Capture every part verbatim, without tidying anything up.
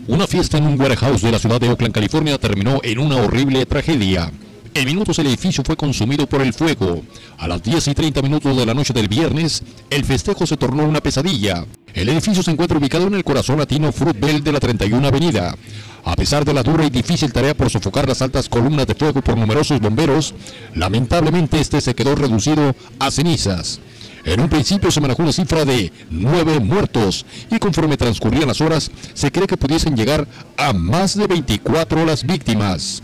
Una fiesta en un warehouse de la ciudad de Oakland, California, terminó en una horrible tragedia. En minutos el edificio fue consumido por el fuego. A las diez y treinta minutos de la noche del viernes, el festejo se tornó una pesadilla. El edificio se encuentra ubicado en el corazón latino Fruitvale de la treinta y una Avenida. A pesar de la dura y difícil tarea por sofocar las altas columnas de fuego por numerosos bomberos, lamentablemente este se quedó reducido a cenizas. En un principio se manejó una cifra de nueve muertos y conforme transcurrían las horas se cree que pudiesen llegar a más de veinticuatro las víctimas.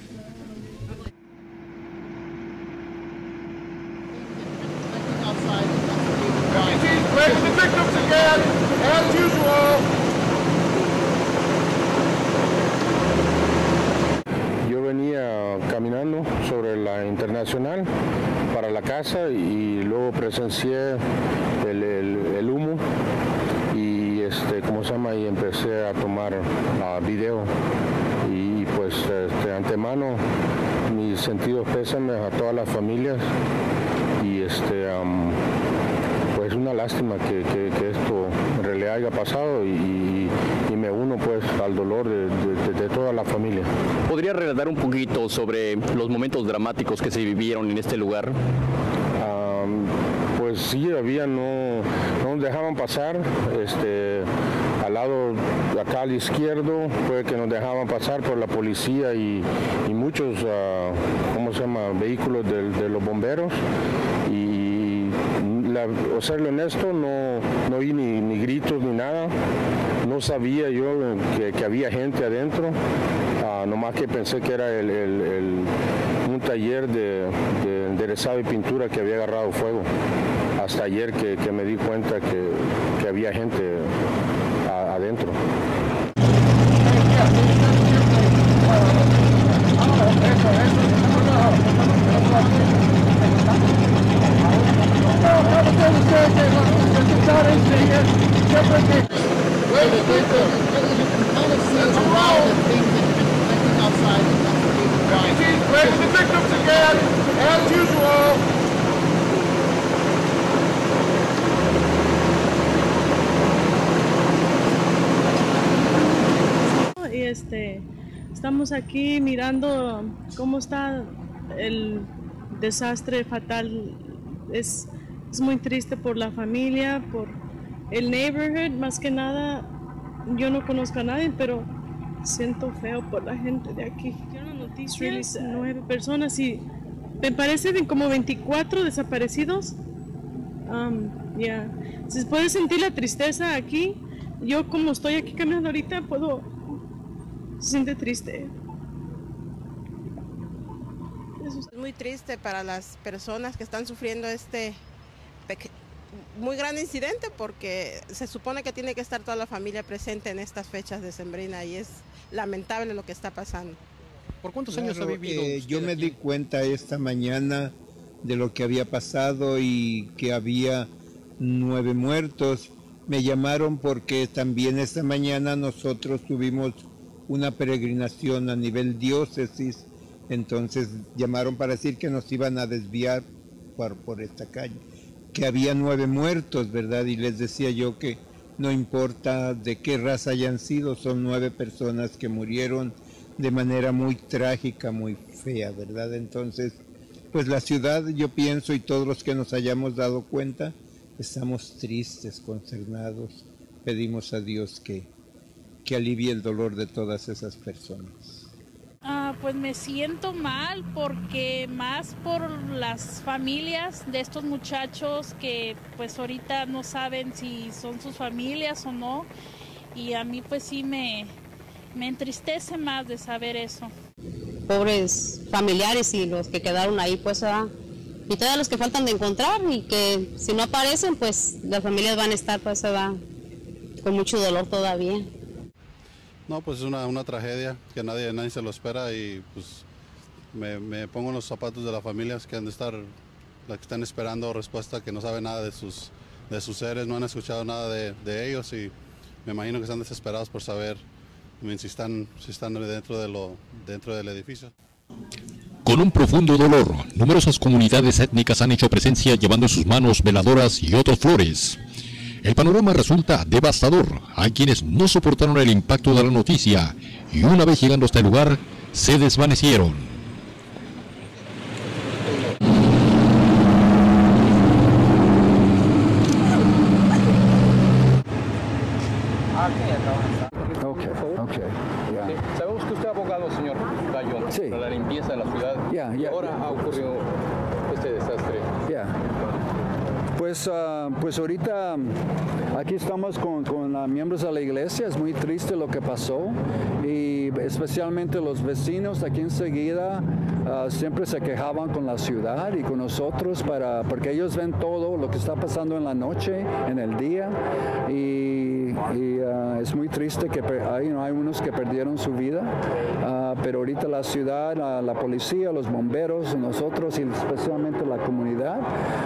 Yo venía caminando sobre la Internacional para la casa y luego presencié el, el, el humo y este, ¿cómo se llama? Y empecé a tomar uh, video y pues este, antemano mis sentidos pésames a todas las familias y este um, pues una lástima que, que, que esto en realidad haya pasado y, y me uno pues al dolor de, de, de toda la familia. ¿Podría relatar un poquito sobre los momentos dramáticos que se vivieron en este lugar? Um, pues sí, había, no, no nos dejaban pasar, este, al lado, acá al izquierdo, fue que nos dejaban pasar por la policía y, y muchos, uh, ¿cómo se llama?, vehículos de, de los bomberos. Y la, o serle honesto, no, no oí ni, ni gritos ni nada, no sabía yo que, que había gente adentro, uh, nomás que pensé que era el, el, el, un taller de, de enderezado y pintura que había agarrado fuego. Hasta ayer que, que me di cuenta que, que había gente a, adentro. Y este, estamos aquí mirando cómo está el desastre fatal. Es, es muy triste por la familia, por el neighborhood, más que nada. Yo no conozco a nadie, pero siento feo por la gente de aquí. Quiero una noticia, really nueve personas y me parecen como veinticuatro desaparecidos. Um, yeah. Se puede sentir la tristeza aquí. Yo como estoy aquí caminando ahorita puedo... Se siente triste. Es muy triste para las personas que están sufriendo este muy gran incidente porque se supone que tiene que estar toda la familia presente en estas fechas decembrinas y es lamentable lo que está pasando. ¿Por cuántos claro, años ha vivido eh, Yo me aquí? di cuenta esta mañana de lo que había pasado y que había nueve muertos. Me llamaron porque también esta mañana nosotros tuvimos una peregrinación a nivel diócesis, entonces llamaron para decir que nos iban a desviar por, por esta calle, que había nueve muertos, ¿verdad? Y les decía yo que no importa de qué raza hayan sido, son nueve personas que murieron de manera muy trágica, muy fea, ¿verdad? Entonces, pues la ciudad, yo pienso, y todos los que nos hayamos dado cuenta, estamos tristes, consternados, pedimos a Dios que que alivie el dolor de todas esas personas. Ah, pues me siento mal porque más por las familias de estos muchachos que pues ahorita no saben si son sus familias o no y a mí pues sí me, me entristece más de saber eso. Pobres familiares y los que quedaron ahí pues ah, y todos los que faltan de encontrar y que si no aparecen pues las familias van a estar pues ah, con mucho dolor todavía. No, pues es una, una tragedia que nadie, nadie se lo espera y pues me, me pongo en los zapatos de las familias que han de estar, las que están esperando respuesta, que no saben nada de sus, de sus seres, no han escuchado nada de, de ellos y me imagino que están desesperados por saber si están, si están dentro, de lo, dentro del edificio. Con un profundo dolor, numerosas comunidades étnicas han hecho presencia llevando en sus manos veladoras y otras flores. El panorama resulta devastador. Hay quienes no soportaron el impacto de la noticia y una vez llegando hasta el lugar, se desvanecieron. Okay, okay, yeah. Sí, sabemos que usted es abogado, señor Gallo, Sí. para la limpieza de la ciudad. Yeah, y yeah, ahora yeah. ha ocurrido este desastre. Yeah. Pues, uh, pues ahorita aquí estamos con, con uh, miembros de la iglesia. Es muy triste lo que pasó y especialmente los vecinos aquí enseguida uh, siempre se quejaban con la ciudad y con nosotros para, porque ellos ven todo lo que está pasando en la noche, en el día y, y uh, es muy triste que hay, hay unos que perdieron su vida, uh, pero ahorita la ciudad, la, la policía, los bomberos, nosotros y especialmente la comunidad,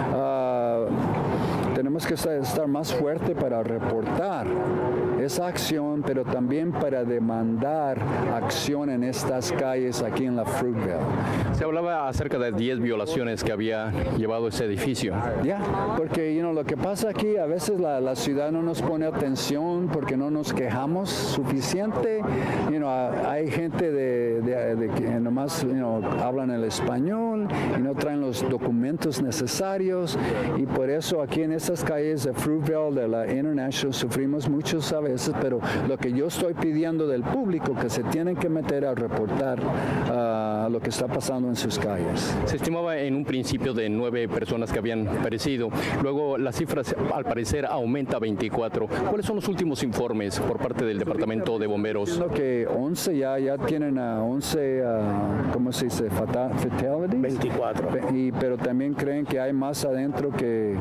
uh, tenemos que estar más fuerte para reportar esa acción, pero también para demandar acción en estas calles aquí en la Fruitvale. Se hablaba acerca de diez violaciones que había llevado ese edificio. Ya, yeah, porque you know, lo que pasa aquí, a veces la, la ciudad no nos pone atención porque no nos quejamos suficiente. You know, hay gente de, de, de que nomás you know, hablan el español y no traen los documentos necesarios y por eso aquí en estas calles de Fruitvale, de la International, sufrimos muchos a veces, pero lo que yo estoy pidiendo del público que se tienen que meter a reportar uh, lo que está pasando en sus calles. Se estimaba en un principio de nueve personas que habían perecido, luego la cifra al parecer aumenta a veinticuatro. ¿Cuáles son los últimos informes por parte del Departamento de Bomberos? Creo que once ya, ya tienen a once, uh, ¿cómo se dice? Fatalities. veinticuatro. Y, pero también creen que hay más adentro que,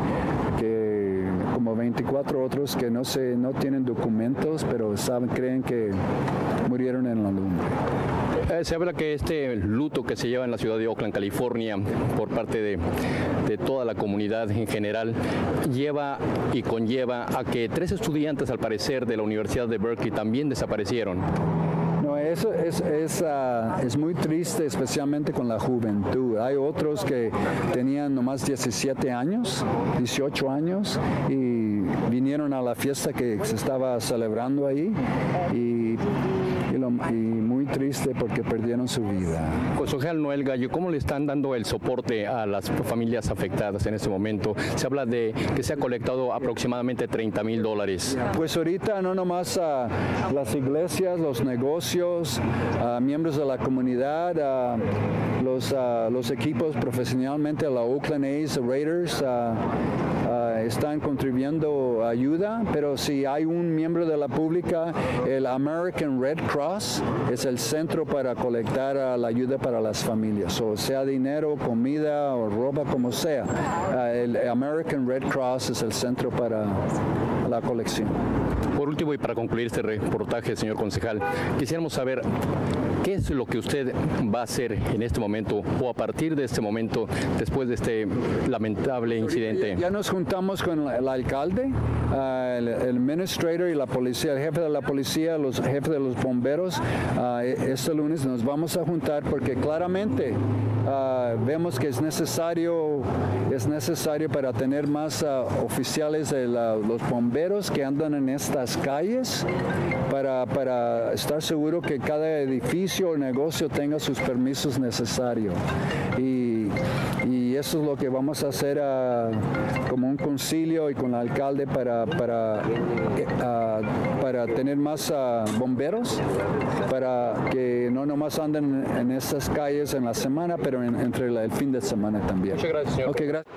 que como veinticuatro otros que no, se, no tienen documentos, pero saben, creen que murieron en la lumbre. Eh, se habla que este luto que se lleva en la ciudad de Oakland, California, por parte de, de toda la comunidad en general, lleva y conlleva a que tres estudiantes, al parecer, de la Universidad de Berkeley también desaparecieron. No, eso es, es, uh, es muy triste, especialmente con la juventud. Hay otros que tenían nomás diecisiete años, dieciocho años, y vinieron a la fiesta que se estaba celebrando ahí, y, y, lo, y muy triste porque perdieron su vida. Concejal Noel Gallo, ¿cómo le están dando el soporte a las familias afectadas en este momento? Se habla de que se ha colectado aproximadamente treinta mil dólares. Pues ahorita no nomás uh, las iglesias, los negocios, Uh, miembros de la comunidad, uh, los, uh, los equipos profesionalmente, la Oakland A's, Raiders, uh, uh, están contribuyendo ayuda, pero si hay un miembro de la pública, el American Red Cross es el centro para colectar uh, la ayuda para las familias, o sea dinero, comida o ropa, como sea. Uh, el American Red Cross es el centro para la colección. Por último y para concluir este reportaje, señor concejal, quisiéramos saber qué es lo que usted va a hacer en este momento o a partir de este momento después de este lamentable incidente. Ya nos juntamos con el alcalde, uh, el, el administrator y la policía, el jefe de la policía, los jefes de los bomberos. Uh, este lunes nos vamos a juntar porque claramente uh, vemos que es necesario, es necesario para tener más uh, oficiales de la, los bomberos que andan en estas calles para, para estar seguro que cada edificio o negocio tenga sus permisos necesarios. Y, y eso es lo que vamos a hacer uh, como un concilio y con el alcalde para, para, uh, para tener más uh, bomberos, para que no nomás anden en, en estas calles en la semana, pero en, entre la, el fin de semana también. Muchas gracias, señor. Okay, gracias.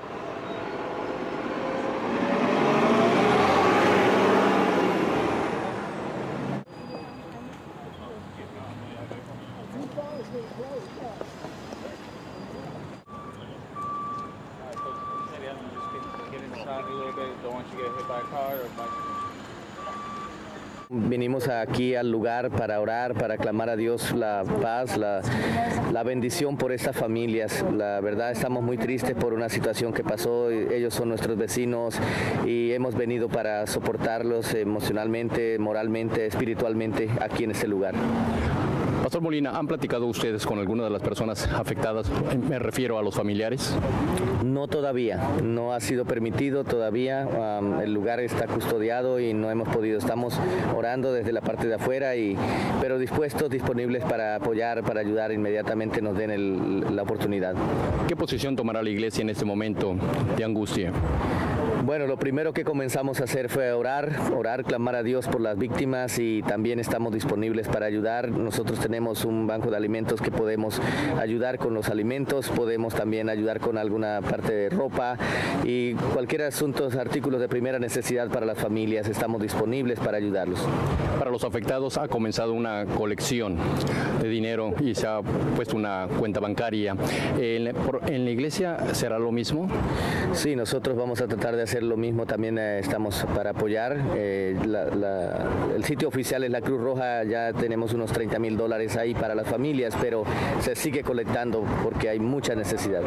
Vinimos aquí al lugar para orar, para clamar a Dios la paz, la, la bendición por estas familias. La verdad estamos muy tristes por una situación que pasó. Ellos son nuestros vecinos y hemos venido para soportarlos emocionalmente, moralmente, espiritualmente aquí en este lugar. Pastor Molina, ¿han platicado ustedes con alguna de las personas afectadas? Me refiero a los familiares. No todavía, no ha sido permitido todavía. Um, el lugar está custodiado y no hemos podido. Estamos orando desde la parte de afuera, y, pero dispuestos, disponibles para apoyar, para ayudar inmediatamente nos den el, la oportunidad. ¿Qué posición tomará la iglesia en este momento de angustia? Bueno, lo primero que comenzamos a hacer fue orar, orar, clamar a Dios por las víctimas, y también estamos disponibles para ayudar. Nosotros tenemos un banco de alimentos que podemos ayudar con los alimentos, podemos también ayudar con alguna parte de ropa y cualquier asunto, artículos de primera necesidad para las familias. Estamos disponibles para ayudarlos. Para los afectados ha comenzado una colección de dinero y se ha puesto una cuenta bancaria. ¿En, en la iglesia será lo mismo? Sí, nosotros vamos a tratar de hacer lo mismo. También eh, estamos para apoyar. Eh, la, la, el sitio oficial es la Cruz Roja. Ya tenemos unos treinta mil dólares ahí para las familias, pero se sigue colectando porque hay mucha necesidad.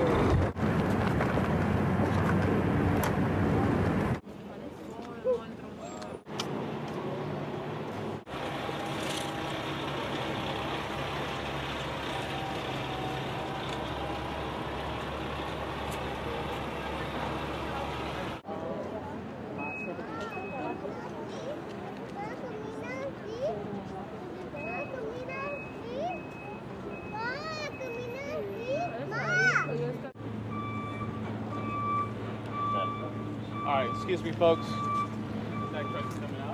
All right, excuse me, folks. That truck's coming out.